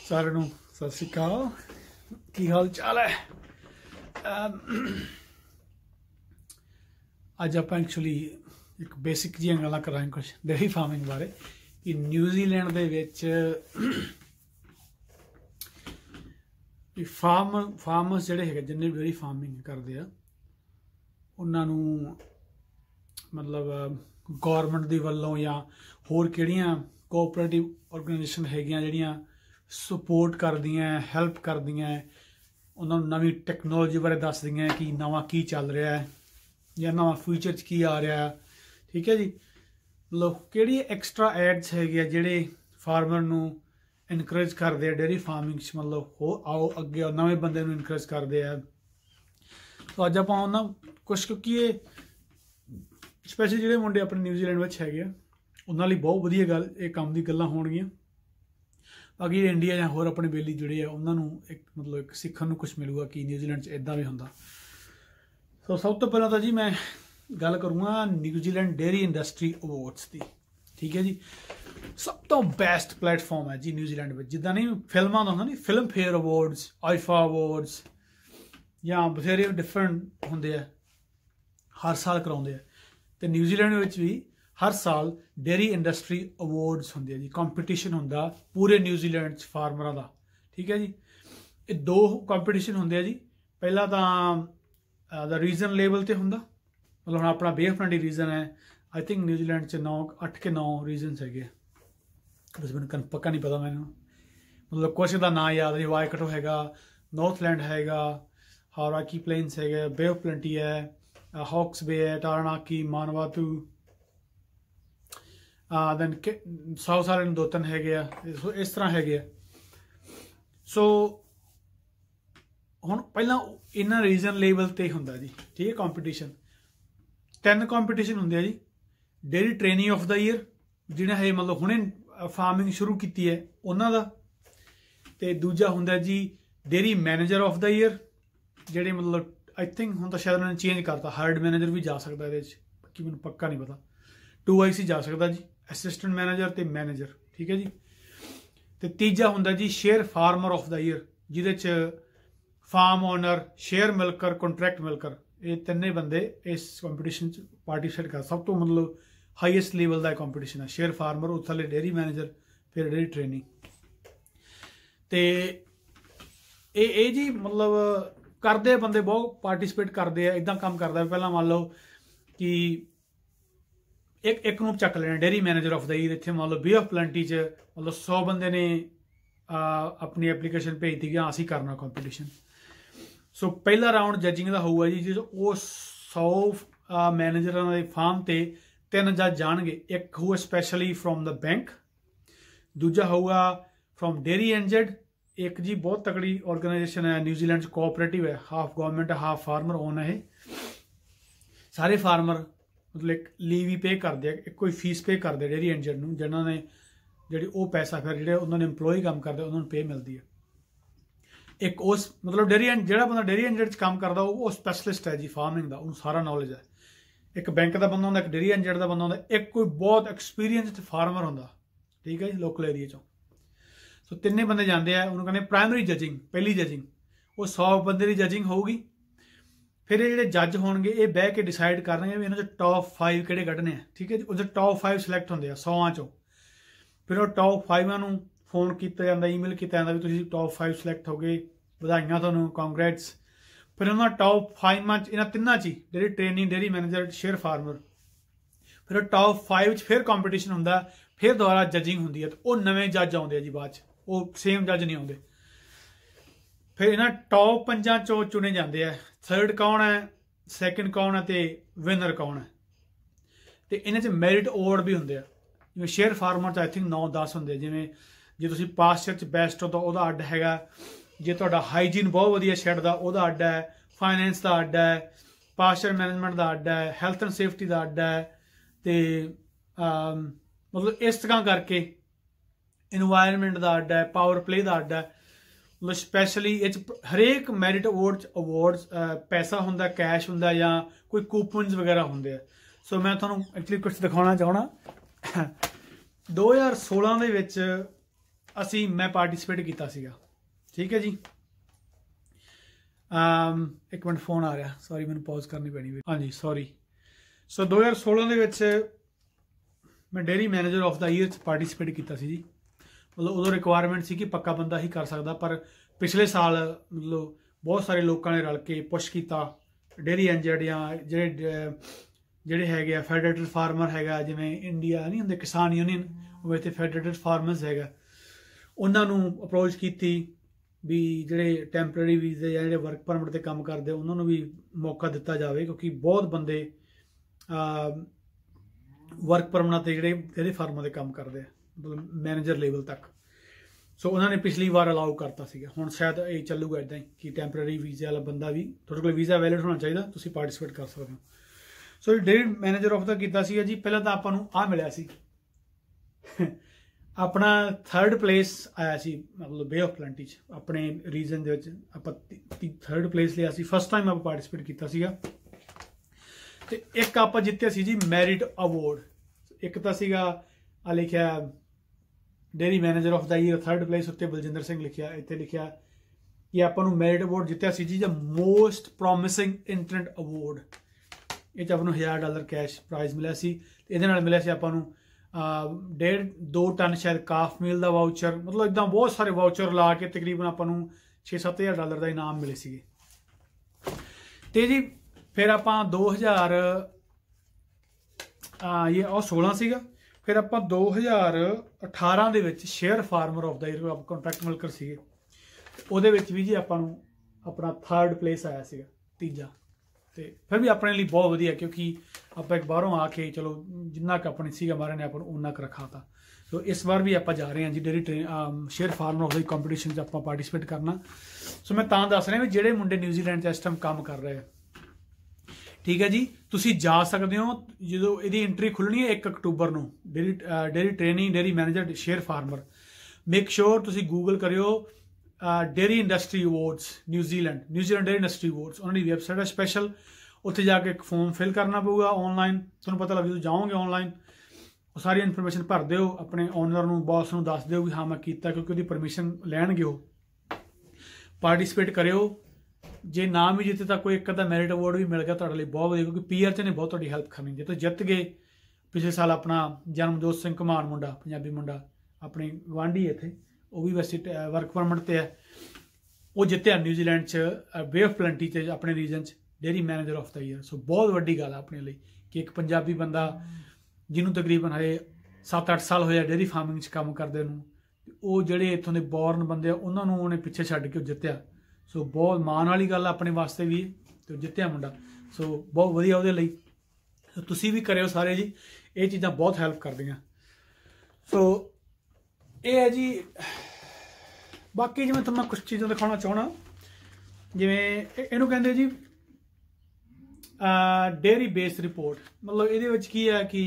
सारे नूं सत श्री अकाल। की हाल चाल है? अज आप एक्चुअली एक बेसिक जी गल्लां करांगे कुछ डेयरी फार्मिंग बारे कि न्यूजीलैंड दे विच फार्मर्स जिहड़े है जिन्ने डेयरी फार्मिंग करते हैं उन्हां नूं मतलब गौरमेंट दी वल्लों या होर किहड़ियां कोऑपरेटिव ऑर्गेनाइजेशन हैगियां जिहड़ियां सपोर्ट करदियां हैल्प करदियां उन्हां नूं नवीं टैक्नोलॉजी बारे दसदियां कि नवां की चल रहा है या नवां फ्यूचर च की आ रहा है। ठीक है जी, मतलब किहड़ी एक्सट्रा एड्स हैगे जिहड़े फार्मर नूं इनकरेज करदे आ डेयरी फार्मिंग च, मतलब हो आओ अगे नवें बंदे नूं इनकरेज करदे आ। तो अज आपां उन्हां कुछ क्योंकि ये स्पैशली जिहड़े मुंडे अपने न्यूजीलैंड विच हैगे उन्हां लई बहुत वधिया गल ये काम दी गल्लां होणगीਆਂ। बाकी इंडिया या होर अपने बेली जुड़े आ उन्होंने एक मतलब एक सीखण नूं कुछ मिलूगा कि न्यूजीलैंड च इदां भी हुंदा। सो सब तो पहला तो जी मैं गल करूँगा न्यूजीलैंड डेयरी इंडस्ट्री अवार्ड्स की। ठीक है जी, सब तो बेस्ट प्लेटफॉर्म है जी न्यूजीलैंड में। जिद्दां नहीं फिल्मां दा हुंदा नहीं Filmfare awards, IIFA awards या बथेरे डिफरेंट हुंदे आ, हर साल कराउंदे आ। ते न्यूजीलैंड विच भी हर साल डेयरी इंडस्ट्री अवार्ड्स होंगे जी, कंपीटिशन होंदा पूरे न्यूजीलैंड फार्मर का। ठीक है जी, ये दो कंपीटिशन होंगे जी। पहला तो द रीजन लेवल पर होंदा, मतलब हम अपना बे ऑफ प्लांटी रीजन है। आई थिंक न्यूजीलैंड च 8 के 9 रीजनस है, बस मैंने पक्का नहीं पता मैंने, मतलब कुछ का ना याद नहीं। वाइकटो हैगा, नॉर्थलैंड हैगा, हाराकी प्लेन्स है, बे ऑफ प्लांटी है, हॉक्स बे है, Taranaki, Manawatu, then South Island 2-3 है, इस तरह है। सो हुण पहला इन्हां रीजन लेवल ते हुंदा जी। ठीक है, कंपीटिशन 3 कंपीटिशन हुंदे जी। Dairy training of the year जिन्हें है मतलब हुणे फार्मिंग शुरू की है उन्हां दा, ते दूजा हुंदा जी dairy manager of the year, जिहड़े मतलब आई थिंक हुण तां शायद उन्होंने चेंज करता, हर्ड मैनेजर भी जा सकता है, बाकी मैनूं पक्का नहीं पता। 2 IC जा सकता जी, असिस्टेंट मैनेजर ते मैनेजर। ठीक है जी, तो तीजा हुंदा जी share farmer of the year, जिहदे च farm owner, share milker, contract milker, ये तिन्ने बंदे इस कंपीटिशन च पार्टिसिपेट कर। सब तो मतलब हाईएस्ट लेवल का कंपीटिशन है। शेयर फार्मर, उस थल्ले डेयरी मैनेजर, फिर डेयरी ट्रेनिंग। तो ये जी मतलब करते बंदे बहुत पार्टिसिपेट करते हैं, इदा काम करता है। पहला मान लो कि एक नूं चक लेना dairy manager of the year, इत्थे मान लो बे ऑफ प्लांटी च मतलब 100 बंदे ने अपनी एप्लीकेशन भेज दी कि हाँ असीं करना कंपीटिशन। सो पहला राउंड जजिंग का होगा जी, जिस 100 मैनेजर के फार्म ते 3 जज जाणगे। एक होगा स्पैशली फ्रॉम द बैंक, दूजा होगा फ्रॉम डेयरी एंजेड, एक जी बहुत तकड़ी ऑर्गेनाइजेशन है न्यूजीलैंड कोऑपरेटिव है, half government half farmer own है। सारे फार्मर मतलब एक लीव ही पे करते हैं, एक कोई फीस पे करते डेयरी एंजेड नूं, जिन्होंने जी वो पैसा फिर जो उन्होंने इंप्लॉय काम करते उन्होंने पे मिलती है। एक उस मतलब डेयरी जो बंदा डेयरी एंजेड काम करता वो स्पैशलिस्ट है जी फार्मिंग का, उन्होंने सारा नॉलेज है। एक बैंक का बंदा होंदा, एक डेयरी एंजेड का बंदा होंदा, एक कोई बहुत एक्सपीरियंसड फार्मर होंदा। ठीक है जी, लोकल एरिया चो। सो तिन्ने बंदे जाते हैं, उन्होंने कहते प्राइमरी जजिंग, पहली जजिंग वो 100 बंदे की जजिंग होगी। फिर ये जो जज होंगे ये बह के डिसाइड करनगे भी इन्होंने टॉप 5 किहड़े कड्ढने हैं। ठीक है जी, उस टॉप 5 सिलेक्ट होंगे 100 चों। फिर वो टॉप 5 नूं फोन किया जाता, ईमेल किया जाता भी तुसीं टॉप 5 सिलेक्ट हो गए, बधाइयां तुहानूं, कांग्रैट्स। फिर उन्होंने टॉप 5 इन्हां तिन्नां च dairy training, dairy manager, share farmer, फिर टॉप 5 फिर कंपीटिशन होंदा, फिर दोबारा जजिंग होंदी है। तो वो नवें जज आउंदे जी बाद च, वो सेम जज नहीं आउंदे। फिर इन्हां टॉप 5 चों चुने जाते हैं, थर्ड कौन है, सैकेंड कौन है, तो विनर कौन है। तो इन्हां च मैरिट अवार्ड भी होंगे, जिवें शेयर फार्मर च आई थिंक 9-10 होंगे। जिवें जे तुसीं पास्चर च बेस्ट हो तो वह अड्ड हैगा, जे तुहाडा हाईजीन बहुत वधिया शेड दा वह अड्ड है, फाइनैंस का अड्ड है, पास्चर मैनेजमेंट का अड्ड है, हैल्थ एंड सेफ्टी का अड्ड है, तो मतलब इस तरह करके इन्वायरमेंट का अड्ड है, पावर प्ले का अड्ड है। मतलब स्पैशली हरेक मैरिट अवार्ड्स पैसा होंदा, कैश होंदा या कोई कूपन्स वगैरह होंगे। सो मैं तुहानूं एक्चुअली कुछ दिखाना चाहना 2016 दे विच मैं पार्टिसिपेट किया सीगा। ठीक है जी। एक मिनट फोन आ रहा, सॉरी मैंने पॉज करनी पैनी। हाँ जी सॉरी। सो 2016 ਦੇ ਵਿੱਚ मैं dairy manager of the year participate किया सी जी। मतलब उदों रिक्वायरमेंट सी कि पक्का बंदा ही कर सकता, पर पिछले साल मतलब बहुत सारे लोगों ने रल के पुश किया डेयरी एंजर्ड या ਜਿਹੜੇ ਹੈਗੇ ਆ ਫੈਡਰੇਟਡ ਫਾਰਮਰ ਹੈਗਾ, ਜਿਵੇਂ ਇੰਡੀਆ ਨਹੀਂ ਹੁੰਦੇ ਕਿਸਾਨ ਯੂਨੀਅਨ, ਉਹ ਇੱਥੇ ਫੈਡਰੇਟਡ ਫਾਰਮਰਸ ਹੈਗਾ, ਉਹਨਾਂ ਨੂੰ ਅਪਰੋਚ ਕੀਤੀ ਵੀ ਜਿਹੜੇ ਟੈਂਪਰੇਰੀ ਵੀਜ਼ੇ ਜਾਂ ਜਿਹੜੇ ਵਰਕ ਪਰਮਿਟ ਤੇ ਕੰਮ ਕਰਦੇ ਉਹਨਾਂ ਨੂੰ ਵੀ ਮੌਕਾ ਦਿੱਤਾ ਜਾਵੇ, ਕਿਉਂਕਿ ਬਹੁਤ ਬੰਦੇ ਵਰਕ ਪਰਮਿਟ ਤੇ ਜਿਹੜੇ ਇਹਦੇ ਫਾਰਮਾਂ ਦੇ ਕੰਮ ਕਰਦੇ ਆ, ਮਤਲਬ ਮੈਨੇਜਰ ਲੈਵਲ ਤੱਕ। ਸੋ ਉਹਨਾਂ ਨੇ ਪਿਛਲੀ ਵਾਰ ਅਲਾਉ ਕਰਤਾ ਸੀਗਾ। ਹੁਣ ਸ਼ਾਇਦ ਇਹ ਚੱਲੂਗਾ ਇੱਦਾਂ ਹੀ ਕਿ ਟੈਂਪਰੇਰੀ ਵੀਜ਼ੇ ਵਾਲਾ ਬੰਦਾ ਵੀ, ਤੁਹਾਡੇ ਕੋਲ ਵੀਜ਼ਾ ਵੈਲਿਡ ਹੋਣਾ ਚਾਹੀਦਾ, ਤੁਸੀਂ ਪਾਰਟੀਸਪੇਟ ਕਰ ਸਕਦੇ ਹੋ। So dairy manager of the ਕੀਤਾ ਸੀਗਾ ਜੀ। ਪਹਿਲਾਂ ਤਾਂ ਆਪਾਂ ਨੂੰ ਆਹ ਮਿਲਿਆ ਸੀ ਆਪਣਾ 3rd ਪਲੇਸ ਆਇਆ ਸੀ, ਮਤਲਬ ਬੇ ਆਫ ਪਲੈਂਟੀ 'ਚ ਆਪਣੇ ਰੀਜਨ ਦੇ ਵਿੱਚ ਆਪਾਂ 3rd ਪਲੇਸ ਲਿਆ ਸੀ। ਫਸਟ ਟਾਈਮ ਆਪਾਂ ਪਾਰਟੀਸਪੇਟ ਕੀਤਾ ਸੀਗਾ। ਤੇ ਇੱਕ ਆਪਾਂ ਜਿੱਤਿਆ ਸੀ ਜੀ ਮੈਰਿਟ ਅਵਾਰਡ। ਇੱਕ ਤਾਂ ਸੀਗਾ ਆ ਲਿਖਿਆ dairy manager of the year 3rd place, ਉੱਤੇ ਬਲਜਿੰਦਰ ਸਿੰਘ ਲਿਖਿਆ, ਇੱਥੇ ਲਿਖਿਆ ਕਿ ਆਪਾਂ ਨੂੰ ਮੈਰਿਟ ਅਵਾਰਡ ਜਿੱਤਿਆ ਸੀ ਜੀ, ਜਾਂ ਮੋਸਟ ਪ੍ਰੋਮਿਸਿੰਗ ਐਂਟਰੈਂਟ ਅਵਾਰਡ। ਇਹ 'ਚ ਆਪਾਂ ਨੂੰ $1000 ਕੈਸ਼ ਪ੍ਰਾਈਜ਼ ਮਿਲਿਆ ਸੀ। ਇਹਦੇ ਨਾਲ ਮਿਲਿਆ ਸੀ ਆਪਾਂ ਨੂੰ 1.5-2 ਟਨ ਸ਼ਾਇਦ ਕਾਫ ਮੀਲ ਦਾ ਵਾਊਚਰ। ਮਤਲਬ ਇੱਦਾਂ ਬਹੁਤ ਸਾਰੇ ਵਾਊਚਰ ਲਾ ਕੇ ਤਕਰੀਬਨ ਆਪਾਂ ਨੂੰ $6-7 ਦਾ ਇਨਾਮ ਮਿਲੇ ਸੀਗੇ। ਤੇ ਜੀ ਫਿਰ ਆਪਾਂ 2016 ਸੀਗਾ। ਫਿਰ ਆਪਾਂ 2018 ਦੇ ਵਿੱਚ share farmer of the year ਆਪਾਂ ਕੰਟਰੈਕਟ ਮਿਲਕਰ ਸੀਗੇ, ਉਹਦੇ ਵਿੱਚ ਵੀ ਜੀ ਆਪਾਂ ਨੂੰ ਆਪਣਾ 3rd ਪਲੇਸ ਆਇਆ ਸੀਗਾ, ਤੀਜਾ। ਤੇ ਫਿਰ ਵੀ ਆਪਣੇ ਲਈ ਬਹੁਤ ਵਧੀਆ, ਕਿਉਂਕਿ ਆਪਾਂ ਇੱਕ ਬਾਹਰੋਂ ਆ ਕੇ ਚਲੋ ਜਿੰਨਾ ਕੁ ਆਪਣੀ ਸੀਗਾ ਮਾਰੇ ਨੇ ਆਪਾਂ ਨੂੰ ਉਨਾ ਕੁ ਰੱਖਾ ਤਾ। ਸੋ ਇਸ ਵਾਰ ਵੀ ਆਪਾਂ ਜਾ ਰਹੇ ਹਾਂ ਜੀ dairy share farmer of the competition 'ਚ ਆਪਾਂ ਪਾਰਟੀਸਪੇਟ ਕਰਨਾ। ਸੋ ਮੈਂ ਤਾਂ ਦੱਸ ਰਿਹਾ ਵੀ ਜਿਹੜੇ ਮੁੰਡੇ ਨਿਊਜ਼ੀਲੈਂਡ 'ਚ ਇਸ ਟਾਈਮ ਕੰਮ ਕਰ ਰਹੇ ਆ, ਠੀਕ ਹੈ ਜੀ, ਤੁਸੀਂ ਜਾ ਸਕਦੇ ਹੋ। ਜਦੋਂ ਇਹਦੀ ਐਂਟਰੀ ਖੁੱਲਣੀ ਹੈ 1 ਅਕਤੂਬਰ ਨੂੰ, dairy training dairy manager share farmer. Make sure ਤੁਸੀਂ ਗੂਗਲ ਕਰਿਓ dairy industry awards New Zealand dairy industry awards, ਉਹਨਾਂ ਦੀ ਵੈਬਸਾਈਟ ਹੈ ਸਪੈਸ਼ਲ। ਉੱਥੇ ਜਾ ਕੇ ਇੱਕ ਫੋਰਮ ਫਿਲ ਕਰਨਾ ਪਊਗਾ ਆਨਲਾਈਨ, ਤੁਹਾਨੂੰ ਪਤਾ ਲੱਗ ਜੂ। ਜਾਓਗੇ ਆਨਲਾਈਨ, ਉਹ ਸਾਰੀ ਇਨਫੋਰਮੇਸ਼ਨ ਭਰ ਦਿਓ, ਆਪਣੇ ਓਨਰ ਨੂੰ ਬੌਸ ਨੂੰ ਦੱਸ ਦਿਓ ਵੀ ਹਾਂ ਮੈਂ ਕੀਤਾ, ਕਿਉਂਕਿ ਉਹਦੀ ਪਰਮਿਸ਼ਨ ਲੈਣਗੇ ਉਹ। ਪਾਰਟੀਸਪੇਟ ਕਰਿਓ। ਜੇ ਨਾ ਵੀ ਜਿੱਤੇ ਤਾਂ ਕੋਈ ਇੱਕ ਅੱਧਾ ਮੈਰਿਟ ਅਵਾਰਡ ਵੀ ਮਿਲ ਗਿਆ ਤੁਹਾਡੇ ਲਈ ਬਹੁਤ ਵਧੀਆ, ਕਿਉਂਕਿ ਪੀਆਰ 'ਚ ਨੇ ਬਹੁਤ ਤੁਹਾਡੀ ਹੈਲਪ ਕਰਨੀ। ਜੇ ਤੁਸੀਂ ਜਿੱਤ ਗਏ, ਪਿਛਲੇ ਸਾਲ ਆਪਣਾ ਜਨਮਜੋਤ ਸਿੰਘ ਘਮਾਨ ਮੁੰਡਾ, ਪੰਜਾਬੀ ਮੁੰਡਾ, ਆਪਣੀ ਗੁਆਂਢੀ ਇੱਥੇ, ਉਹ ਵੀ ਵੈਸੇ ਵਰਕ ਪਰਮਿਟ ਤੇ ਹੈ, ਉਹ ਜਿੱਤਿਆ ਨਿਊਜ਼ੀਲੈਂਡ 'ਚ ਬੇ ਆਫ ਪਲੈਂਟੀ 'ਚ ਆਪਣੇ ਰੀਜਨ 'ਚ dairy manager of the year. So ਬਹੁਤ ਵੱਡੀ ਗੱਲ ਆ ਆਪਣੇ ਲਈ ਕਿ ਇੱਕ ਪੰਜਾਬੀ ਬੰਦਾ ਜਿਹਨੂੰ ਤਕਰੀਬਨ ਹਜੇ 7-8 ਸਾਲ ਹੋਇਆ ਡੇਅਰੀ ਫਾਰਮਿੰਗ 'ਚ ਕੰਮ ਕਰਦੇ ਨੂੰ, ਉਹ ਜਿਹੜੇ ਇੱਥੋਂ ਦੇ ਬੋਰਨ ਬੰਦੇ ਆ ਉਹਨਾਂ ਨੂੰ ਉਹਨੇ ਪਿੱਛੇ ਛੱਡ ਕੇ ਉਹ ਜਿੱਤਿਆ। ਸੋ ਬਹੁਤ ਮਾਣ ਵਾਲੀ ਗੱਲ ਆਪਣੇ ਵਾਸਤੇ ਵੀ, ਤੇ ਜਿੱਤਿਆ ਮੁੰਡਾ। ਸੋ ਬਹੁਤ ਵਧੀਆ ਉਹਦੇ ਲਈ। ਸੋ ਤੁਸੀਂ ਵੀ ਕਰਿਓ ਸਾਰੇ ਜੀ, ਇਹ ਚੀਜ਼ਾਂ ਬਹੁਤ ਹੈਲਪ ਕਰਦੀਆਂ। ਸੋ ਇਹ ਹੈ ਜੀ। ਬਾਕੀ ਜਿਵੇਂ ਤੁਹਾਨੂੰ ਮੈਂ ਕੁਛ ਚੀਜ਼ਾਂ ਦਿਖਾਉਣਾ ਚਾਹਣਾ, ਜਿਵੇਂ ਇਹਨੂੰ ਕਹਿੰਦੇ ਜੀ ਡੇਅਰੀ ਬੇਸ ਰਿਪੋਰਟ। ਮਤਲਬ ਇਹਦੇ ਵਿੱਚ ਕੀ ਹੈ ਕਿ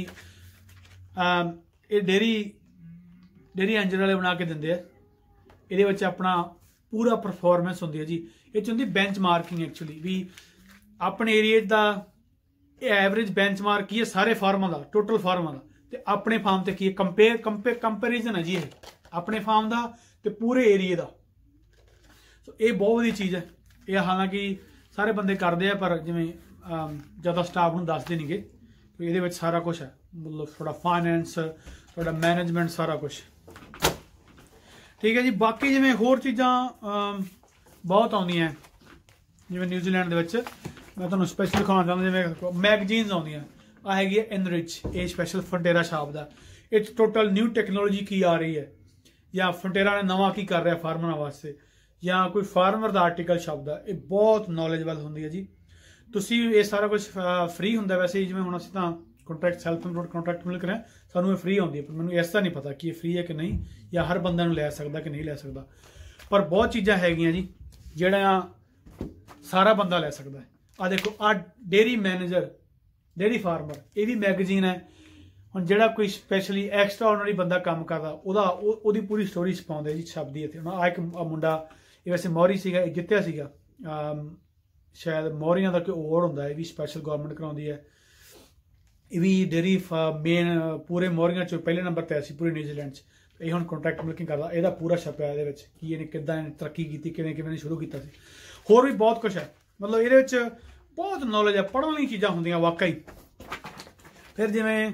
ਇਹ ਡੇਅਰੀ ਐਂਜਲ ਵਾਲੇ ਬਣਾ ਕੇ ਦਿੰਦੇ ਆ। ਇਹਦੇ ਵਿੱਚ ਆਪਣਾ ਪੂਰਾ ਪਰਫਾਰਮੈਂਸ ਹੁੰਦੀ ਹੈ ਜੀ। ਇਹ 'ਚ ਹੁੰਦੀ ਬੈਂਚ ਮਾਰਕਿੰਗ ਐਕਚੁਅਲੀ, ਵੀ ਆਪਣੇ ਏਰੀਏ ਦਾ ਇਹ ਐਵਰੇਜ ਬੈਂਚ ਮਾਰਕ ਕੀ ਹੈ ਸਾਰੇ ਫਾਰਮਾਂ ਦਾ, ਟੋਟਲ ਫਾਰਮਾਂ ਦਾ, ਤੇ ਆਪਣੇ ਫਾਰਮ ਤੇ ਕੀ ਹੈ ਕੰਪੈਰੀਜ਼ਨ ਹੈ ਜੀ ਇਹ ਆਪਣੇ ਫਾਰਮ ਦਾ ਤੇ ਪੂਰੇ ਏਰੀਏ ਦਾ। ਸੋ ਇਹ ਬਹੁਤ ਵਧੀਆ ਚੀਜ਼ ਹੈ। ਇਹ ਹਾਲਾਂਕਿ ਸਾਰੇ ਬੰਦੇ ਕਰਦੇ ਆ, ਪਰ ਜਿਵੇਂ ਜ਼ਿਆਦਾ ਸਟਾਫ ਨੂੰ ਦੱਸਦੇ ਨਹੀਂਗੇ। ਇਹਦੇ ਵਿੱਚ ਸਾਰਾ ਕੁਛ ਹੈ, ਮਤਲਬ ਤੁਹਾਡਾ ਫਾਈਨੈਂਸ, ਤੁਹਾਡਾ ਮੈਨੇਜਮੈਂਟ, ਸਾਰਾ ਕੁਛ ਠੀਕ ਹੈ ਜੀ। ਬਾਕੀ ਜਿਵੇਂ ਹੋਰ ਚੀਜ਼ਾਂ ਬਹੁਤ ਆਉਂਦੀਆਂ, ਜਿਵੇਂ ਨਿਊਜ਼ੀਲੈਂਡ ਦੇ ਵਿੱਚ ਮੈਂ ਤੁਹਾਨੂੰ ਸਪੈਸ਼ਲ ਦਿਖਾਉਣਾ ਚਾਹੁੰਦਾ, ਜਿਵੇਂ ਮੈਗਜ਼ੀਨਸ ਆਉਂਦੀਆਂ। ਆ ਹੈਗੀ ਹੈ ਐਨਰਿਚ, ਇਹ ਸਪੈਸ਼ਲ ਫਰੰਟੇਰਾ ਸ਼ਾਪ ਦਾ। ਇਹ 'ਚ ਟੋਟਲ ਨਿਊ ਟੈਕਨੋਲੋਜੀ ਕੀ ਆ ਰਹੀ ਹੈ, ਜਾਂ ਫਰੰਟੇਰਾ ਨੇ ਨਵਾਂ ਕੀ ਕਰ ਰਿਹਾ ਫਾਰਮਰਾਂ ਵਾਸਤੇ, ਜਾਂ ਕੋਈ ਫਾਰਮਰ ਦਾ ਆਰਟੀਕਲ ਛਪਦਾ। ਇਹ ਬਹੁਤ ਨੌਲੇਜਬਲ ਹੁੰਦੀ ਹੈ ਜੀ। ਤੁਸੀਂ ਇਹ ਸਾਰਾ ਕੁਝ ਫ੍ਰੀ ਹੁੰਦਾ ਵੈਸੇ, ਜਿਵੇਂ ਹੁਣ ਅਸੀਂ ਤਾਂ ਕੰਟਰੈਕਟ ਸੈਲਫ ਇੰਪਲੋਇਡ ਕੰਟਰੈਕਟ ਮਿਲ ਰਿਹਾ, ਸਾਨੂੰ ਇਹ ਫ੍ਰੀ ਆਉਂਦੀ ਹੈ, ਪਰ ਮੈਨੂੰ ਇਸ ਦਾ ਨਹੀਂ ਪਤਾ ਕਿ ਇਹ ਫ੍ਰੀ ਹੈ ਕਿ ਨਹੀਂ, ਜਾਂ ਹਰ ਬੰਦਾ ਨੂੰ ਲੈ ਸਕਦਾ ਕਿ ਨਹੀਂ ਲੈ ਸਕਦਾ। ਪਰ ਬਹੁਤ ਚੀਜ਼ਾਂ ਹੈਗੀਆਂ ਜੀ ਜਿਹੜਾ ਸਾਰਾ ਬੰਦਾ ਲੈ ਸਕਦਾ ਹੈ। ਆ ਦੇਖੋ, ਆ ਡੇਅਰੀ ਮੈਨੇਜਰ ਡੇਅਰੀ ਫਾਰਮਰ, ਇਹ ਵੀ ਮੈਗਜ਼ੀਨ ਹੈ। ਹੁਣ ਜਿਹੜਾ ਕੋਈ ਸਪੈਸ਼ਲੀ ਐਕਸਟਰਾ ਆਰਡੀਨਰੀ ਬੰਦਾ ਕੰਮ ਕਰਦਾ, ਉਹਦੀ ਪੂਰੀ ਸਟੋਰੀ ਛਪਾਉਂਦੇ ਜੀ, ਛਪਦੀ ਇੱਥੇ। ਹੁਣ ਆ ਇੱਕ ਮੁੰਡਾ, ਇਹ ਵੈਸੇ ਮੌਰੀ ਸੀਗਾ, ਇਹ ਜਿੱਤਿਆ ਸੀਗਾ ਸ਼ਾਇਦ ਮੌਰੀਆਂ ਦਾ ਕੋਈ ਅਵਾਰਡ ਹੁੰਦਾ, ਇਹ ਵੀ ਸਪੈਸ਼ਲ ਗਵਰਨਮੈਂਟ ਕਰਾਉਂਦੀ ਹੈ। ਇਹ ਵੀ ਡੇਅਰੀ ਮੇਨ ਪੂਰੇ ਮੌਰੀਆਂ 'ਚ ਪਹਿਲੇ ਨੰਬਰ 'ਤੇ ਆਇਆ ਸੀ ਪੂਰੇ ਨਿਊਜ਼ੀਲੈਂਡ 'ਚ। ਇਹ ਹੁਣ ਕੰਟਰੈਕਟ ਮਿਲਕਿੰਗ ਕਰਦਾ, ਇਹਦਾ ਪੂਰਾ ਛਪਿਆ ਇਹਦੇ ਵਿੱਚ ਕਿ ਇਹਨੇ ਕਿੱਦਾਂ ਤਰੱਕੀ ਕੀਤੀ, ਕਿਵੇਂ ਕਿਵੇਂ ਨੇ ਸ਼ੁਰੂ ਕੀਤਾ ਸੀ। ਹੋਰ ਵੀ ਬਹੁਤ ਕੁਛ ਹੈ, ਮਤਲਬ ਇਹਦੇ ਵਿੱਚ ਬਹੁਤ ਨੌਲੇਜ ਹੈ, ਪੜ੍ਹਨ ਵਾਲੀਆਂ ਚੀਜ਼ਾਂ ਹੁੰਦੀਆਂ ਵਾਕਈ। ਫਿਰ ਜਿਵੇਂ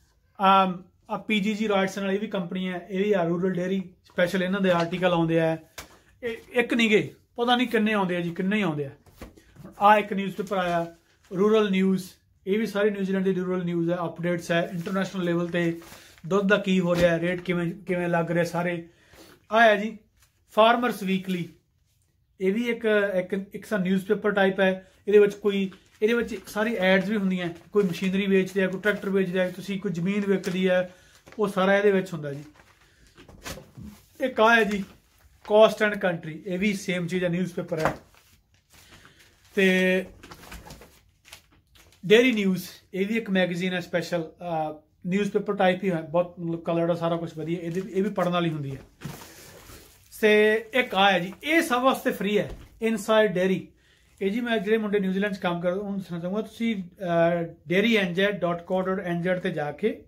PGG ਰਾਈਟਸ ਨਾਲ ਇਹ ਵੀ ਕੰਪਨੀ ਹੈ, ਇਹ ਵੀ ਆ ਰੂਰਲ ਡੇਅਰੀ ਸਪੈਸ਼ਲ, ਇਹਨਾਂ ਦੇ ਆਰਟੀਕਲ ਆਉਂਦੇ ਆ, ਇੱਕ ਨਹੀਂ ਗਏ ਪਤਾ ਨਹੀਂ ਕਿੰਨੇ ਆਉਂਦੇ ਆ ਜੀ, ਕਿੰਨੇ ਹੀ ਆਉਂਦੇ ਆ। ਇੱਕ ਨਿਊਜ਼ਪੇਪਰ ਆਇਆ ਰੂਰਲ ਨਿਊਜ਼, ਇਹ ਵੀ ਸਾਰੀ ਨਿਊਜ਼ੀਲੈਂਡ ਦੀ ਰੂਰਲ ਨਿਊਜ਼ ਹੈ, ਅਪਡੇਟਸ ਹੈ ਇੰਟਰਨੈਸ਼ਨਲ ਲੈਵਲ ਤੇ ਦੁੱਧ ਦਾ ਕੀ ਹੋ ਰਿਹਾ, ਰੇਟ ਕਿਵੇਂ ਕਿਵੇਂ ਲੱਗ ਰਿਹਾ ਸਾਰੇ। ਆਇਆ ਜੀ ਫਾਰਮਰਸ ਵੀਕਲੀ, ਇਹ ਵੀ ਇੱਕ ਸਾ ਨਿਊਜ਼ਪੇਪਰ ਟਾਈਪ ਹੈ। ਇਹਦੇ ਵਿੱਚ ਸਾਰੀ ਐਡਸ ਵੀ ਹੁੰਦੀਆਂ, ਕੋਈ ਮਸ਼ੀਨਰੀ ਵੇਚਦੇ ਆ, ਕੋਈ ਟਰੈਕਟਰ ਵੇਚਦੇ ਆ, ਤੁਸੀਂ ਕੋਈ ਜ਼ਮੀਨ ਵਿਕਦੀ ਹੈ, ਉਹ ਸਾਰਾ ਇਹਦੇ ਵਿੱਚ ਹੁੰਦਾ ਜੀ। ਇੱਕ ਆ ਹੈ ਜੀ ਕੋਸਟ ਐਂਡ ਕੰਟਰੀ, ਇਹ ਵੀ ਸੇਮ ਚੀਜ਼ ਹੈ, ਨਿਊਜ਼ਪੇਪਰ ਹੈ। ਤੇ ਡੇਅਰੀ ਨਿਊਜ਼, ਇਹ ਵੀ ਇੱਕ ਮੈਗਜ਼ੀਨ ਹੈ ਸਪੈਸ਼ਲ, ਨਿਊਜ਼ਪੇਪਰ ਟਾਈਪ ਹੀ ਹੈ, ਬਹੁਤ ਮਤਲਬ ਕਲਰਡ ਸਾਰਾ ਕੁਝ ਵਧੀਆ, ਇਹ ਵੀ ਪੜ੍ਹਨ ਵਾਲੀ ਹੁੰਦੀ ਹੈ। ਤੇ ਇੱਕ ਆ ਹੈ ਜੀ, ਇਹ ਸਭ ਵਾਸਤੇ ਫ੍ਰੀ ਹੈ, ਇਨਸਾਈਡ ਡੇਅਰੀ। ਇਹ ਜੀ ਮੈਂ ਜਿਹੜੇ ਮੁੰਡੇ ਨਿਊਜ਼ੀਲੈਂਡ 'ਚ ਕੰਮ ਕਰਦੇ ਉਹਨੂੰ ਦੱਸਣਾ ਚਾਹੂੰਗਾ, ਤੁਸੀਂ dairynz.co.nz ਤੇ ਜਾ ਕੇ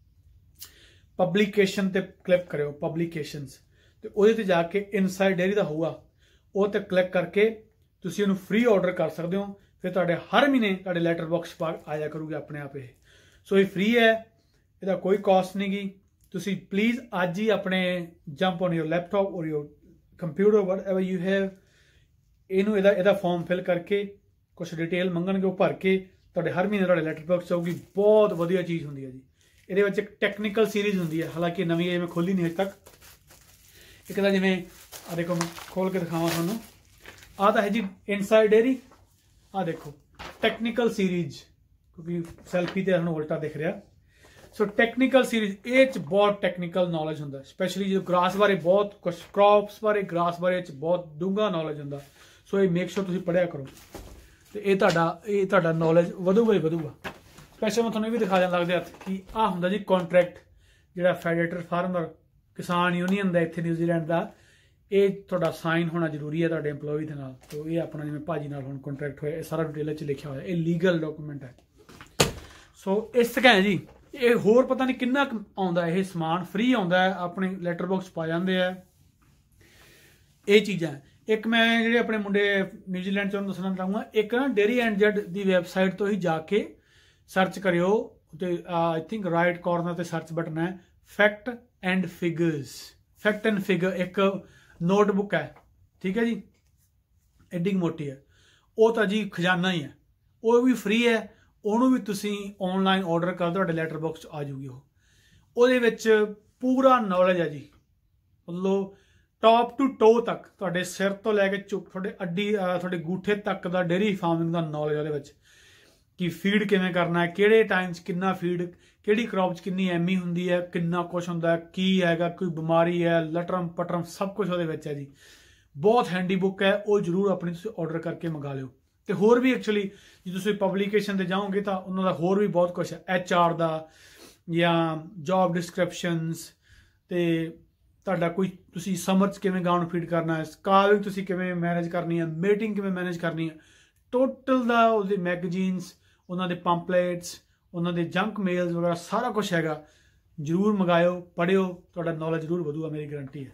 ਪਬਲੀਕੇਸ਼ਨ ਤੇ ਕਲਿੱਕ ਕਰਿਓ, ਪਬਲੀਕੇਸ਼ਨਸ, ਤੇ ਉਹਦੇ ਤੇ ਜਾ ਕੇ ਇਨਸਾਈਡ ਡੇਅਰੀ ਦਾ ਹੋਊਗਾ, ਉਹ ਤੇ ਕਲਿੱਕ ਕਰਕੇ ਤੁਸੀਂ ਉਹਨੂੰ ਫ੍ਰੀ ਆਰਡਰ ਕਰ ਸਕਦੇ ਹੋ। ਫਿਰ ਤੁਹਾਡੇ ਹਰ ਮਹੀਨੇ ਤੁਹਾਡੇ ਲੈਟਰ ਬਾਕਸ ਪਾ ਆਇਆ ਕਰੂਗੇ ਆਪਣੇ ਆਪ ਇਹ। ਸੋ ਇਹ ਫ੍ਰੀ ਹੈ, ਇਹਦਾ ਕੋਈ ਕਾਸਟ ਨਹੀਂ ਗੀ। ਤੁਸੀਂ ਪਲੀਜ਼ ਅੱਜ ਹੀ ਆਪਣੇ jump on your laptop or your computer whatever you have, ਇਹਨੂੰ ਇਹਦਾ ਫਾਰਮ ਫਿਲ ਕਰਕੇ ਕੁਛ ਡਿਟੇਲ ਮੰਗਣਗੇ, ਉਹ ਭਰ ਕੇ ਤੁਹਾਡੇ ਹਰ ਮਹੀਨੇ ਤੁਹਾਡੇ ਲੈਟਰ ਬਾਕਸ ਆਊਗੀ। ਬਹੁਤ ਵਧੀਆ ਚੀਜ਼ ਹੁੰਦੀ ਹੈ ਜੀ। ਇਹਦੇ ਵਿੱਚ ਇੱਕ ਟੈਕਨੀਕਲ ਸੀਰੀਜ਼ ਹੁੰਦੀ ਹੈ, ਹਾਲਾਂਕਿ ਨਵੀਂ ਇਹ ਮੈਂ ਖੋਲੀ ਨਹੀਂ ਅਜੇ ਤੱਕ। ਇੱਕ ਤਾਂ ਜਿਵੇਂ ਆ ਦੇਖੋ, ਮੈਂ ਖੋਲ ਕੇ ਦਿਖਾਵਾਂ ਤੁਹਾਨੂੰ, ਆਹ ਤਾਂ ਹੈ ਜੀ ਇਨਸਾਈਡ ਡੇਅਰੀ, ਆਹ ਦੇਖੋ ਟੈਕਨੀਕਲ ਸੀਰੀਜ਼, ਕਿਉਂਕਿ ਸੈਲਫੀ ਤੇ ਸਾਨੂੰ ਉਲਟਾ ਦਿਖ ਰਿਹਾ। ਸੋ ਟੈਕਨੀਕਲ ਸੀਰੀਜ਼, ਇਹ 'ਚ ਬਹੁਤ ਟੈਕਨੀਕਲ ਨੌਲੇਜ ਹੁੰਦਾ, ਸਪੈਸ਼ਲੀ ਜਦੋਂ ਗ੍ਰਾਸ ਬਾਰੇ ਬਹੁਤ ਕੁਛ, ਕ੍ਰੌਪਸ ਬਾਰੇ, ਗ੍ਰਾਸ ਬਾਰੇ 'ਚ ਬਹੁਤ ਡੂੰਘਾ ਨੌਲੇਜ ਹੁੰਦਾ। ਸੋ ਇਹ ਮੇਕ ਸ਼ੋਰ ਤੁਸੀਂ ਪੜ੍ਹਿਆ ਕਰੋ, ਤੇ ਇਹ ਤੁਹਾਡਾ ਨੌਲੇਜ ਵਧੂਗਾ ਹੀ ਵਧੂਗਾ। ਸਪੈਸ਼ਲ ਮੈਂ ਤੁਹਾਨੂੰ ਇਹ ਵੀ ਦਿਖਾ ਦੇਣ ਲੱਗਦੇ ਹੱਥ ਕਿ ਆਹ ਹੁੰਦਾ ਜੀ ਕੰਟਰੈਕਟ, ਜਿਹੜਾ ਫੈਡਰੇਟਰ ਫਾਰਮਰ ਕਿਸਾਨ ਯੂਨੀਅਨ ਦਾ ਇੱਥੇ ਨਿਊਜ਼ੀਲੈਂਡ ਦਾ, ਇਹ ਤੁਹਾਡਾ ਸਾਈਨ ਹੋਣਾ ਜ਼ਰੂਰੀ ਹੈ ਤੁਹਾਡੇ EMPLOYEE ਦੇ ਨਾਲ। ਤੋ ਇਹ ਆਪਣਾ ਜਿਵੇਂ ਭਾਜੀ ਨਾਲ ਹੁਣ ਕੰਟਰੈਕਟ ਹੋਇਆ, ਇਹ ਸਾਰਾ ਡਿਟੇਲ 'ਚ ਲਿਖਿਆ ਹੋਇਆ, ਇਹ ਲੀਗਲ ਡਾਕੂਮੈਂਟ ਹੈ। ਸੋ ਇਸ ਤਰ੍ਹਾਂ ਹੈ ਜੀ, ਇਹ ਹੋਰ ਪਤਾ ਨਹੀਂ ਕਿੰਨਾ ਆਉਂਦਾ, ਇਹ ਸਮਾਨ ਫ੍ਰੀ ਆਉਂਦਾ ਹੈ, ਆਪਣੇ ਲੈਟਰ ਬਾਕਸ ਪਾ ਜਾਂਦੇ ਆ ਇਹ ਚੀਜ਼ਾਂ। ਇੱਕ ਮੈਂ ਜਿਹੜੇ ਆਪਣੇ ਮੁੰਡੇ ਨਿਊਜ਼ੀਲੈਂਡ 'ਚ ਉਹਨੂੰ ਦੱਸਣਾ ਚਾਹੂੰਗਾ, ਇੱਕ ਨਾ dairynz ਦੀ ਵੈਬਸਾਈਟ ਤੋਂ ਹੀ ਜਾ ਕੇ ਸਰਚ ਕਰਿਓ, ਤੇ ਆਈ ਥਿੰਕ ਰਾਈਟ ਕਾਰਨਰ ਤੇ ਸਰਚ ਬਟਨ ਹੈ, fact and figures. Fact and figure ਇੱਕ ਨੋਟਬੁੱਕ ਹੈ, ਠੀਕ ਹੈ ਜੀ, ਐਡੀ ਮੋਟੀ ਹੈ, ਉਹ ਤਾਂ ਜੀ ਖਜ਼ਾਨਾ ਹੀ ਹੈ, ਉਹ ਵੀ ਫ੍ਰੀ ਹੈ। ਉਹਨੂੰ ਵੀ ਤੁਸੀਂ ਆਨਲਾਈਨ ਆਰਡਰ ਕਰ ਦਿਓ, ਤੁਹਾਡੇ ਲੈਟਰ ਬਾਕਸ 'ਚ ਆ ਜੂਗੀ ਉਹ। ਉਹਦੇ ਵਿੱਚ ਪੂਰਾ ਨੌਲੇਜ ਹੈ ਜੀ, ਮਤਲਬ ਟੌਪ ਟੂ ਟੋ ਤੱਕ, ਤੁਹਾਡੇ ਸਿਰ ਤੋਂ ਲੈ ਕੇ ਤੁਹਾਡੇ ਅੱਡੀ, ਤੁਹਾਡੇ ਗੂਠੇ ਤੱਕ ਦਾ ਡੇਅਰੀ ਫਾਰਮਿੰਗ ਦਾ ਨੌਲੇਜ ਉਹਦੇ ਵਿੱਚ, ਕਿ ਫੀਡ ਕਿਵੇਂ ਕਰਨਾ ਹੈ, ਕਿਹੜੇ ਟਾਈਮ 'ਚ ਕਿੰਨਾ ਫੀਡ, ਕਿਹੜੀ ਕ੍ਰੌਪ 'ਚ ਕਿੰਨੀ ਐਮੀ ਹੁੰਦੀ ਹੈ, ਕਿੰਨਾ ਕੁਛ ਹੁੰਦਾ, ਕੀ ਹੈਗਾ, ਕੋਈ ਬਿਮਾਰੀ ਹੈ, ਲਟਰਮ ਪਟਰਮ ਸਭ ਕੁਛ ਉਹਦੇ ਵਿੱਚ ਹੈ ਜੀ। ਬਹੁਤ ਹੈਂਡੀ ਬੁੱਕ ਹੈ, ਉਹ ਜ਼ਰੂਰ ਆਪਣੀ ਤੁਸੀਂ ਆਰਡਰ ਕਰਕੇ ਮੰਗਾ ਲਿਓ। ਤੇ ਹੋਰ ਵੀ ਐਕਚੁਅਲੀ ਜੇ ਤੁਸੀਂ ਪਬਲੀਕੇਸ਼ਨ ਤੇ ਜਾਓਗੇ ਤਾਂ ਉਹਨਾਂ ਦਾ ਹੋਰ ਵੀ ਬਹੁਤ ਕੁਛ ਹੈ, HR ਦਾ ਜਾਂ ਜੌਬ ਡਿਸਕ੍ਰਿਪਸ਼ਨਸ, ਤੇ ਤੁਹਾਡਾ ਕੋਈ ਤੁਸੀਂ ਸਮਰ 'ਚ ਕਿਵੇਂ ਗਾਉਂ ਫੀਡ ਕਰਨਾ ਹੈ, ਸਕਾਲਿੰਗ ਤੁਸੀਂ ਕਿਵੇਂ ਮੈਨੇਜ ਕਰਨੀ ਹੈ, ਮੀਟਿੰਗ ਕਿਵੇਂ ਮੈਨੇਜ ਕਰਨੀ ਹੈ, ਟੋਟਲ ਦਾ ਉਹਦੇ ਮੈਗਜ਼ੀਨਸ, ਉਹਨਾਂ ਦੇ ਪੰਪਲੇਟਸ, ਉਹਨਾਂ ਦੇ ਜੰਕ ਮੇਲਸ ਵਗੈਰਾ ਸਾਰਾ ਕੁਛ ਹੈਗਾ। ਜ਼ਰੂਰ ਮੰਗਾਇਓ, ਪੜ੍ਹਿਓ, ਤੁਹਾਡਾ ਨੌਲੇਜ ਜ਼ਰੂਰ ਵਧੂਗਾ, ਮੇਰੀ ਗਰੰਟੀ ਹੈ।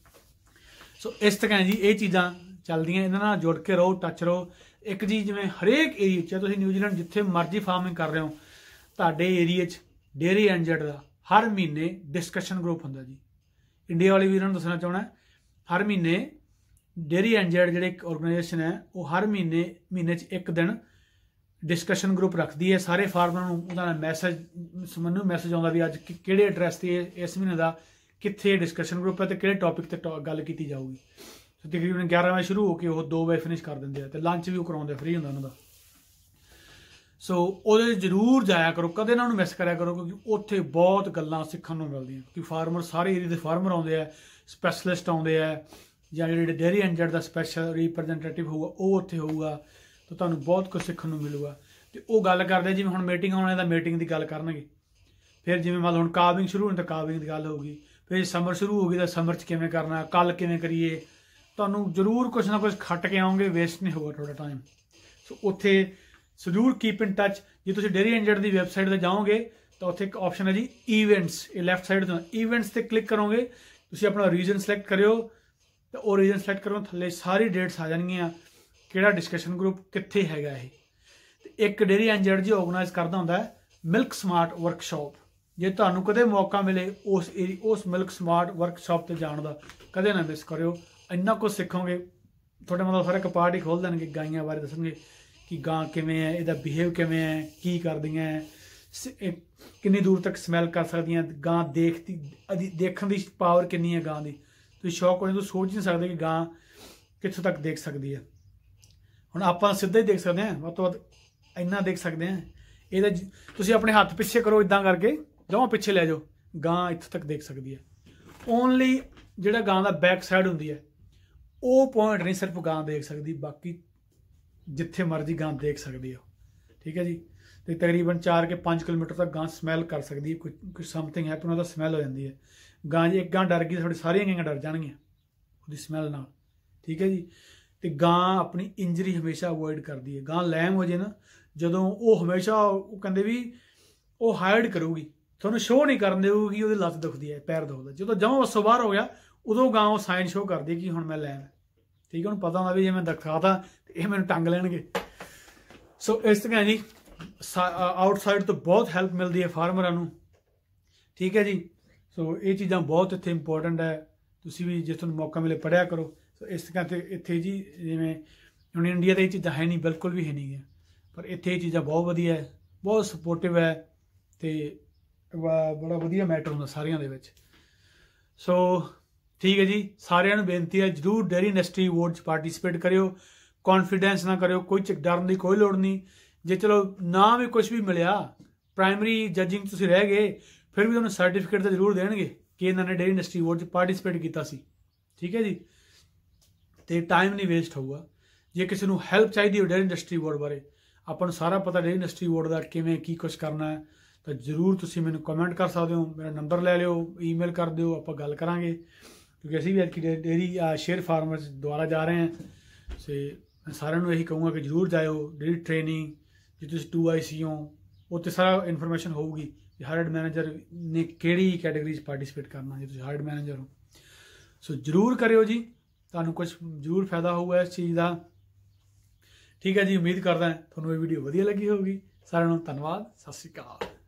ਸੋ ਇਸ ਤਰ੍ਹਾਂ ਜੀ ਇਹ ਚੀਜ਼ਾਂ ਚੱਲਦੀਆਂ, ਇਹਨਾਂ ਨਾਲ ਜੁੜ ਕੇ ਰਹੋ, ਟੱਚ ਰਹੋ। ਇੱਕ ਜੀ ਜਿਵੇਂ ਹਰੇਕ ਏਰੀਏ 'ਚ ਤੁਸੀਂ ਨਿਊਜ਼ੀਲੈਂਡ ਜਿੱਥੇ ਮਰਜ਼ੀ ਫਾਰਮਿੰਗ ਕਰ ਰਹੇ ਹੋ, ਤੁਹਾਡੇ ਏਰੀਏ 'ਚ dairynz ਦਾ ਹਰ ਮਹੀਨੇ ਡਿਸਕਸ਼ਨ ਗਰੁੱਪ ਹੁੰਦਾ ਜੀ। ਇੰਡੀਆ ਵਾਲੇ ਵੀਰਾਂ ਨੂੰ ਦੱਸਣਾ ਚਾਹੁੰਦਾ, ਹਰ ਮਹੀਨੇ dairynz ਜਿਹੜੇ ਇੱਕ ਆਰਗੇਨਾਈਜੇਸ਼ਨ ਹੈ, ਉਹ ਹਰ ਮਹੀਨੇ 'ਚ ਇੱਕ ਦਿਨ ਡਿਸਕਸ਼ਨ ਗਰੁੱਪ ਰੱਖਦੀ ਹੈ। ਸਾਰੇ ਫਾਰਮਰਾਂ ਨੂੰ ਉਹਦਾ ਮੈਨੂੰ ਮੈਸੇਜ ਆਉਂਦਾ ਵੀ ਅੱਜ ਕਿਹੜੇ ਐਡਰੈਸ ਤੇ ਇਸ ਮਹੀਨੇ ਦਾ ਕਿੱਥੇ ਡਿਸਕਸ਼ਨ ਗਰੁੱਪ ਹੈ ਤੇ ਕਿਹੜੇ ਟੌਪਿਕ ਤੇ ਗੱਲ ਕੀਤੀ ਜਾਊਗੀ। ਸੋ ਤਕਰੀਬਨ 11 ਵਜੇ ਸ਼ੁਰੂ ਹੋ ਕੇ ਉਹ 2 ਵਜੇ ਫਿਨਿਸ਼ ਕਰ ਦਿੰਦੇ ਆ, ਤੇ ਲੰਚ ਵੀ ਉਹ ਕਰਾਉਂਦੇ, ਫ੍ਰੀ ਹੁੰਦਾ ਉਹਨਾਂ ਦਾ। ਸੋ ਉਹਦੇ ਜ਼ਰੂਰ ਜਾਇਆ ਕਰੋ, ਕਦੇ ਨਾ ਉਹਨੂੰ ਮਿਸ ਕਰਿਆ ਕਰੋ, ਕਿਉਂਕਿ ਉੱਥੇ ਬਹੁਤ ਗੱਲਾਂ ਸਿੱਖਣ ਨੂੰ ਮਿਲਦੀਆਂ। ਕਿ ਫਾਰਮਰ ਸਾਰੇ ਏਰੀਏ ਦੇ ਫਾਰਮਰ ਆਉਂਦੇ ਆ, ਸਪੈਸ਼ਲਿਸਟ ਆਉਂਦੇ ਆ, ਜਾਂ ਜਿਹੜੇ dairynz ਦਾ ਸਪੈਸ਼ਲ ਰਿਪਰੈਜ਼ੈਂਟੇਟਿਵ ਹੋਊਗਾ ਉਹ ਉੱਥੇ ਹੋਊਗਾ, ਤਾਂ ਤੁਹਾਨੂੰ ਬਹੁਤ ਕੁਝ ਸਿੱਖਣ ਨੂੰ ਮਿਲੂਗਾ। ਤੇ ਉਹ ਗੱਲ ਕਰਦੇ, ਜਿਵੇਂ ਹੁਣ ਮੀਟਿੰਗ ਆਉਣੇ ਤਾਂ ਮੀਟਿੰਗ ਦੀ ਗੱਲ ਕਰਨਗੇ। ਫਿਰ ਜਿਵੇਂ ਮੰਨ ਲਓ ਹੁਣ ਕਾਵਿੰਗ ਸ਼ੁਰੂ ਹੋਣੀ ਤਾਂ ਕਾਵਿੰਗ ਦੀ ਗੱਲ ਹੋਊਗੀ। ਫਿਰ ਸਮਰ ਸ਼ੁਰੂ ਹੋ ਗਈ ਤਾਂ ਸਮਰ 'ਚ ਕਿਵੇਂ ਕਰਨਾ, ਕੱਲ ਕਿਵੇਂ ਕਰੀਏ, ਤੁਹਾਨੂੰ ਜ਼ਰੂਰ ਕੁਛ ਨਾ ਕੁਛ ਖੱਟ ਕੇ ਆਓਗੇ, ਵੇਸਟ ਨਹੀਂ ਹੋਊਗਾ ਤੁਹਾਡਾ ਟਾਈਮ। ਸੋ ਉੱਥੇ ਜ਼ਰੂਰ ਕੀਪ ਇਨ ਟੱਚ। ਜੇ ਤੁਸੀਂ dairynz ਦੀ ਵੈਬਸਾਈਟ 'ਤੇ ਜਾਓਗੇ ਤਾਂ ਉੱਥੇ ਇੱਕ ਆਪਸ਼ਨ ਹੈ ਜੀ ਈਵੈਂਟਸ, ਇਹ ਲੈਫਟ ਸਾਈਡ ਤੋਂ ਈਵੈਂਟਸ ਤੇ ਕਲਿੱਕ ਕਰੋਗੇ, ਤੁਸੀਂ ਆਪਣਾ ਰੀਜਨ ਸਿਲੈਕਟ ਕਰਿਓ ਤਾਂ ਉਹ ਰੀਜਨ ਸਿਲੈਕਟ ਕਰੋ, ਥੱਲੇ ਸਾਰੀ ਡੇਟਸ ਆ ਜਾਣਗੀਆਂ, ਕਿਹੜਾ ਡਿਸਕਸ਼ਨ ਗਰੁੱਪ ਕਿੱਥੇ ਹੈਗਾ ਇਹ। ਤੇ ਇੱਕ ਡੇਅਰੀ ਐਨਜੈਡ ਜੀ ਆਰਗੇਨਾਈਜ਼ ਕਰਦਾ ਹੁੰਦਾ ਮਿਲਕ ਸਮਾਰਟ ਵਰਕਸ਼ਾਪ। ਜੇ ਤੁਹਾਨੂੰ ਕਦੇ ਮੌਕਾ ਮਿਲੇ ਉਸ ਮਿਲਕ ਸਮਾਰਟ ਵਰਕਸ਼ਾਪ ਤੇ ਜਾਣ ਦਾ, ਕਦੇ ਨਾ ਮਿਸ ਕਰਿਓ। ਇੰਨਾ ਕੁਝ ਸਿੱਖੋਗੇ, ਤੁਹਾਡੇ ਮਤਲਬ ਹਰ ਇੱਕ ਪਾਰਟ ਹੀ ਖੋਲ੍ਹ ਦੇਣਗੇ, ਗਾਈਆਂ ਬਾਰੇ ਦੱਸਣਗੇ ਕਿ ਗਾਂ ਕਿਵੇਂ ਹੈ, ਇਹਦਾ ਬਿਹੇਵ ਕਿਵੇਂ ਹੈ, ਕੀ ਕਰਦੀਆਂ ਹੈ, ਕਿੰਨੀ ਦੂਰ ਤੱਕ ਸਮੈਲ ਕਰ ਸਕਦੀਆਂ, ਗਾਂ ਦੇਖਣ ਦੀ ਪਾਵਰ ਕਿੰਨੀ ਹੈ ਗਾਂ ਦੀ। ਤੁਸੀਂ ਸ਼ੌਕ ਹੋ ਜਾਂਦੇ, ਤੁਸੀਂ ਸੋਚ ਨਹੀਂ ਸਕਦੇ ਕਿ ਗਾਂ ਕਿੱਥੋਂ ਤੱਕ ਦੇਖ ਸਕਦੀ ਹੈ। ਹੁਣ ਆਪਾਂ ਸਿੱਧਾ ਹੀ ਦੇਖ ਸਕਦੇ ਹਾਂ, ਵੱਧ ਤੋਂ ਵੱਧ ਇੰਨਾ ਦੇਖ ਸਕਦੇ ਹਾਂ। ਇਹਦਾ ਤੁਸੀਂ ਆਪਣੇ ਹੱਥ ਪਿੱਛੇ ਕਰੋ, ਇੱਦਾਂ ਕਰਕੇ ਜਮਾਂ ਪਿੱਛੇ ਲੈ ਜਾਓ, ਗਾਂ ਇੱਥੋਂ ਤੱਕ ਦੇਖ ਸਕਦੀ ਹੈ। ਓਨਲੀ ਜਿਹੜਾ ਗਾਂ ਦਾ ਬੈਕ ਸਾਈਡ ਹੁੰਦੀ ਹੈ ਉਹ ਪੁਆਇੰਟ ਨਹੀਂ ਸਿਰਫ ਗਾਂ ਦੇਖ ਸਕਦੀ, ਬਾਕੀ ਜਿੱਥੇ ਮਰਜ਼ੀ ਗਾਂ ਦੇਖ ਸਕਦੀ ਹੈ। ਠੀਕ ਹੈ ਜੀ। ਤੇ ਤਕਰੀਬਨ 4 ਕੇ 5 ਕਿਲੋਮੀਟਰ ਤੱਕ ਗਾਂ ਸਮੈਲ ਕਰ ਸਕਦੀ ਹੈ, ਕੁਝ ਸਮਥਿੰਗ ਹੈਪਨ ਉਹਦਾ ਸਮੈਲ ਹੋ ਜਾਂਦੀ ਹੈ। ਗਾਂ ਜੇ ਇੱਕ ਗਾਂ ਡਰ ਗਈ, ਤੁਹਾਡੀ ਸਾਰੀਆਂ ਗਾਂਆਂ ਡਰ ਜਾਣਗੀਆਂ ਉਹਦੀ ਸਮੈਲ ਨਾਲ। ਠੀਕ ਹੈ ਜੀ। ਤੇ ਗਾਂ ਆਪਣੀ ਇੰਜਰੀ ਹਮੇਸ਼ਾ ਅਵੋਇਡ ਕਰਦੀ ਹੈ। ਗਾਂ ਲੈਮ ਹੋ ਜੇ ਨਾ ਜਦੋਂ, ਉਹ ਹਮੇਸ਼ਾ ਉਹ ਕਹਿੰਦੇ ਵੀ ਉਹ ਹਾਈਡ ਕਰੂਗੀ, ਤੁਹਾਨੂੰ ਸ਼ੋਅ ਨਹੀਂ ਕਰਨ ਦੇਊਗੀ ਉਹਦੀ ਲੱਤ ਦੁਖਦੀ ਹੈ, ਪੈਰ ਦੁਖਦਾ। ਜਦੋਂ ਜਮਾਂ ਵੱਸੋਂ ਬਾਹਰ ਹੋ ਗਿਆ ਉਦੋਂ ਗਾਂ ਉਹ ਸਾਈਨ ਸ਼ੋਅ ਕਰਦੀ ਹੈ ਕਿ ਹੁਣ ਮੈਂ ਲੈਮ। ਠੀਕ ਹੈ, ਉਹਨੂੰ ਪਤਾ ਹੁੰਦਾ ਵੀ ਜੇ ਮੈਂ ਦਿਖਾਤਾ ਤੇ ਇਹ ਮੈਨੂੰ ਟੰਗ ਲੈਣਗੇ। ਸੋ ਇਸ ਤਰ੍ਹਾਂ ਜੀ ਆਊਟਸਾਈਡ ਤੋਂ ਬਹੁਤ ਹੈਲਪ ਮਿਲਦੀ ਹੈ ਫਾਰਮਰਾਂ ਨੂੰ। ਠੀਕ ਹੈ ਜੀ। ਸੋ ਇਹ ਚੀਜ਼ਾਂ ਬਹੁਤ ਇੱਥੇ ਇੰਪੋਰਟੈਂਟ ਹੈ, ਤੁਸੀਂ ਵੀ ਜੇ ਤੁਹਾਨੂੰ ਮੌਕਾ ਮਿਲੇ ਪੜ੍ਹਿਆ ਕਰੋ। ਸੋ ਇਸ ਤਰ੍ਹਾਂ ਤੇ ਇੱਥੇ ਜੀ ਜਿਵੇਂ ਹੁਣ ਇੰਡੀਆ 'ਤੇ ਇਹ ਚੀਜ਼ਾਂ ਹੈ ਨਹੀਂ, ਬਿਲਕੁਲ ਵੀ ਹੈ ਨਹੀਂ ਗੀਆਂ, ਪਰ ਇੱਥੇ ਇਹ ਚੀਜ਼ਾਂ ਬਹੁਤ ਵਧੀਆ ਹੈ, ਬਹੁਤ ਸਪੋਰਟਿਵ ਹੈ ਅਤੇ ਬੜਾ ਵਧੀਆ ਮੈਟਰ ਹੁੰਦਾ ਸਾਰਿਆਂ ਦੇ ਵਿੱਚ। ਸੋ ਠੀਕ ਹੈ ਜੀ, ਸਾਰਿਆਂ ਨੂੰ ਬੇਨਤੀ ਹੈ ਜ਼ਰੂਰ ਡੇਅਰੀ ਇੰਡਸਟਰੀ ਅਵਾਰਡ 'ਚ ਪਾਰਟੀਸਪੇਟ ਕਰਿਓ। ਕੌਨਫੀਡੈਂਸ ਨਾ ਕਰਿਓ, ਕੋਈ ਡਰਨ ਦੀ ਕੋਈ ਲੋੜ ਨਹੀਂ। ਜੇ ਚਲੋ ਨਾ ਵੀ ਕੁਝ ਵੀ ਮਿਲਿਆ, ਪ੍ਰਾਇਮਰੀ ਜੱਜਿੰਗ ਤੁਸੀਂ ਰਹਿ ਗਏ, ਫਿਰ ਵੀ ਤੁਹਾਨੂੰ ਸਰਟੀਫਿਕੇਟ ਤਾਂ ਜ਼ਰੂਰ ਦੇਣਗੇ ਕਿ ਇਹਨਾਂ ਨੇ ਡੇਅਰੀ ਇੰਡਸਟਰੀ ਅਵਾਰਡ 'ਚ ਪਾਰਟੀਸਪੇਟ ਕੀਤਾ ਸੀ। ਠੀਕ ਹੈ ਜੀ। ਅਤੇ ਟਾਈਮ ਨਹੀਂ ਵੇਸਟ ਹੋਊਗਾ। ਜੇ ਕਿਸੇ ਨੂੰ ਹੈਲਪ ਚਾਹੀਦੀ ਹੋ ਡੇਅਰੀ ਇੰਡਸਟਰੀ ਅਵਾਰਡ ਬਾਰੇ, ਆਪਾਂ ਨੂੰ ਸਾਰਾ ਪਤਾ ਡੇਅਰੀ ਇੰਡਸਟਰੀ ਅਵਾਰਡ ਦਾ ਕਿਵੇਂ ਕੀ ਕੁਛ ਕਰਨਾ ਹੈ, ਤਾਂ ਜ਼ਰੂਰ ਤੁਸੀਂ ਮੈਨੂੰ ਕਮੈਂਟ ਕਰ ਸਕਦੇ ਹੋ, ਮੇਰਾ ਨੰਬਰ ਲੈ ਲਿਓ, ਈਮੇਲ ਕਰ ਦਿਓ, ਆਪਾਂ ਗੱਲ ਕਰਾਂਗੇ। ਕਿਉਂਕਿ ਅਸੀਂ ਵੀ ਅੱਜ ਡੇਅਰੀ ਸ਼ੇਅਰ ਫਾਰਮਰਸ ਦੁਆਰਾ ਜਾ ਰਹੇ ਹਾਂ। ਤੇ ਮੈਂ ਸਾਰਿਆਂ ਨੂੰ ਇਹੀ ਕਹੂੰਗਾ ਕਿ ਜ਼ਰੂਰ ਜਾਇਓ ਡੇਅਰੀ ਟ੍ਰੇਨਿੰਗ। ਜੇ ਤੁਸੀਂ 2IC ਹੋ, ਉੱਥੇ ਸਾਰਾ ਇਨਫੋਰਮੇਸ਼ਨ ਹੋਊਗੀ ਕਿ ਹਾਇਰਡ ਮੈਨੇਜਰ ਨੇ ਕਿਹੜੀ ਕੈਟੇਗਰੀ 'ਚ ਪਾਰਟੀਸਪੇਟ ਕਰਨਾ, ਜੇ ਤੁਸੀਂ ਹਾਇਰਡ ਮੈਨੇਜਰ ਹੋ। ਸੋ ਜ਼ਰੂਰ ਕਰਿਓ ਜੀ, ਤੁਹਾਨੂੰ ਕੁਝ ਜ਼ਰੂਰ ਫਾਇਦਾ ਹੋਊਗਾ ਇਸ ਚੀਜ਼ ਦਾ। ਠੀਕ ਹੈ ਜੀ, ਉਮੀਦ ਕਰਦਾ ਤੁਹਾਨੂੰ ਇਹ ਵੀਡੀਓ ਵਧੀਆ ਲੱਗੀ ਹੋਊਗੀ। ਸਾਰਿਆਂ ਨੂੰ ਧੰਨਵਾਦ, ਸਤਿ ਸ਼੍ਰੀ ਅਕਾਲ।